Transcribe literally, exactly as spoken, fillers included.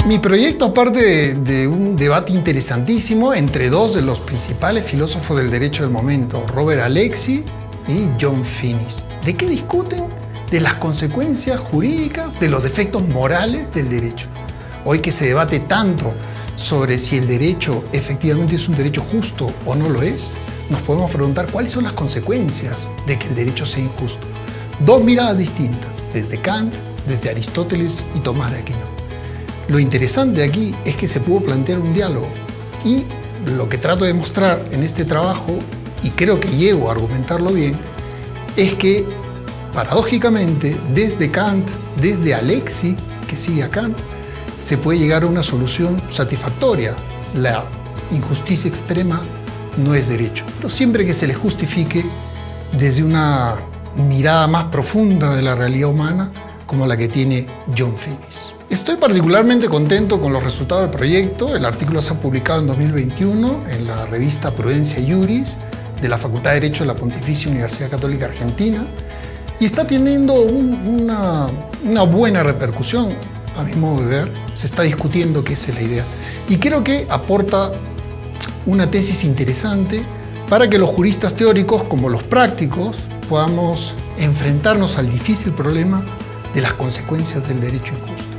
Mi proyecto, aparte de, de un debate interesantísimo entre dos de los principales filósofos del derecho del momento, Robert Alexy y John Finnis. ¿De qué discuten? De las consecuencias jurídicas, de los defectos morales del derecho. Hoy que se debate tanto sobre si el derecho efectivamente es un derecho justo o no lo es, nos podemos preguntar cuáles son las consecuencias de que el derecho sea injusto. Dos miradas distintas, desde Kant, desde Aristóteles y Tomás de Aquino. Lo interesante aquí es que se pudo plantear un diálogo y lo que trato de mostrar en este trabajo, y creo que llego a argumentarlo bien, es que paradójicamente desde Kant, desde Alexy, que sigue a Kant, se puede llegar a una solución satisfactoria. La injusticia extrema no es derecho, pero siempre que se le justifique desde una mirada más profunda de la realidad humana, como la que tiene John Finnis. Estoy particularmente contento con los resultados del proyecto. El artículo se ha publicado en dos mil veintiuno en la revista Prudencia Iuris de la Facultad de Derecho de la Pontificia Universidad Católica Argentina y está teniendo un, una, una buena repercusión, a mi modo de ver. Se está discutiendo qué es la idea y creo que aporta una tesis interesante para que los juristas teóricos como los prácticos podamos enfrentarnos al difícil problema de las consecuencias del derecho injusto.